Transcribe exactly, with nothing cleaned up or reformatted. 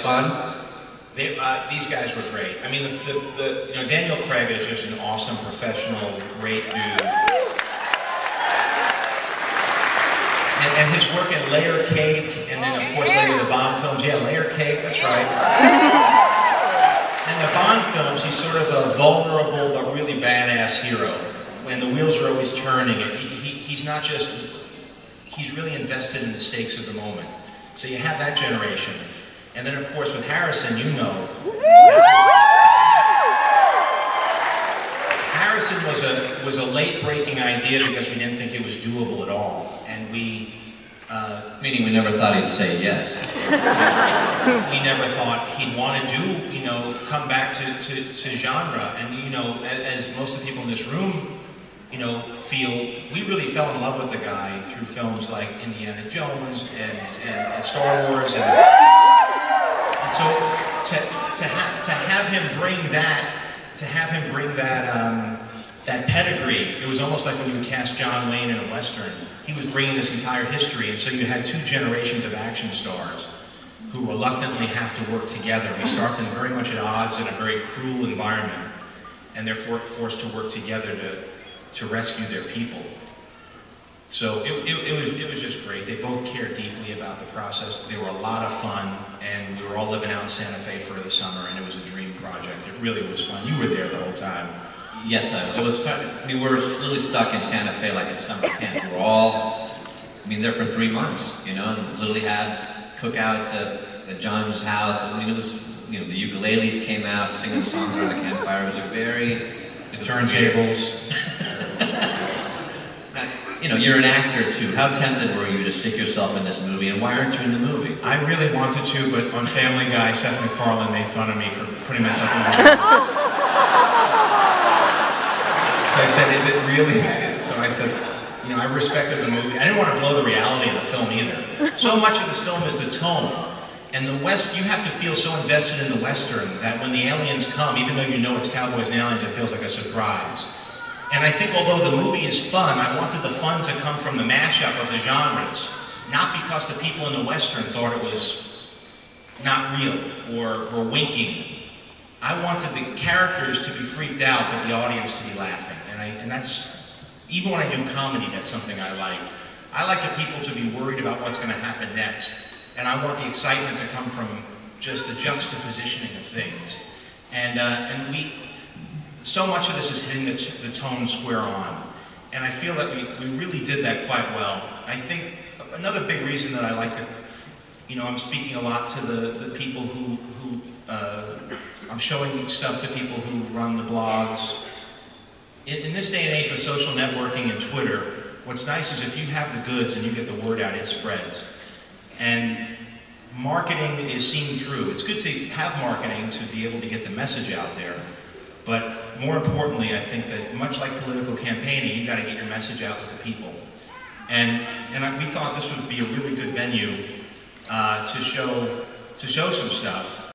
fun? They, uh, these guys were great. I mean, the, the, the, you know, Daniel Craig is just an awesome professional, great dude. And, and his work in Layer Cake, and then of course later the Bond films. Yeah, Layer Cake, that's right. In the Bond films, he's sort of a vulnerable but really badass hero. When the wheels are always turning, and he, he, he's not just, he's really invested in the stakes of the moment. So you have that generation. And then of course with Harrison, you know. Harrison was a, was a late breaking idea because we didn't think it was doable at all. And we... Uh, Meaning we never thought he'd say yes. We never thought he'd want to do, you know, come back to, to, to genre. And, you know, as most of the people in this room, you know, feel, we really fell in love with the guy through films like Indiana Jones and, and, and Star Wars. And, and so to, to, ha to have him bring that, to have him bring that, um, that pedigree, it was almost like when you cast John Wayne in a Western. He was bringing this entire history, and so you had two generations of action stars who reluctantly have to work together. We start them very much at odds in a very cruel environment, and they're for forced to work together to, to rescue their people. So it, it, it, was, it was just great. They both cared deeply about the process. They were a lot of fun, and we were all living out in Santa Fe for the summer, and it was a dream project. It really was fun. You were there the whole time. Yes, I was. I mean, we were really stuck in Santa Fe like a summer camp. We were all, I mean, there for three months, you know, and literally had cookouts at, at John's house. I mean, it was, you know, the ukuleles came out, singing songs around the campfire. It was a very... The turntables. You know, you're an actor too. How tempted were you to stick yourself in this movie, and why aren't you in the movie? I really wanted to, but on Family Guy, Seth MacFarlane made fun of me for putting myself in the movie. So I said, is it really? So I said, you know, I respected the movie. I didn't want to blow the reality of the film either. So much of this film is the tone. And the West, you have to feel so invested in the Western that when the aliens come, even though you know it's Cowboys and aliens, it feels like a surprise. And I think although the movie is fun, I wanted the fun to come from the mashup of the genres. Not because the people in the Western thought it was not real or were winking. I wanted the characters to be freaked out, but the audience to be laughing. And, I, and that's, even when I do comedy, that's something I like. I like the people to be worried about what's going to happen next. And I want the excitement to come from just the juxtapositioning of things. And, uh, and we, so much of this is hitting the, the tone square on. And I feel that we, we really did that quite well. I think another big reason that I like to, you know, I'm speaking a lot to the, the people who, who uh, I'm showing stuff to people who run the blogs. In, in this day and age with social networking and Twitter, what's nice is if you have the goods and you get the word out, it spreads. And marketing is seen through. It's good to have marketing to be able to get the message out there. But more importantly, I think that much like political campaigning, you've got to get your message out to the people. And, and I, we thought this would be a really good venue uh, to show, to show some stuff.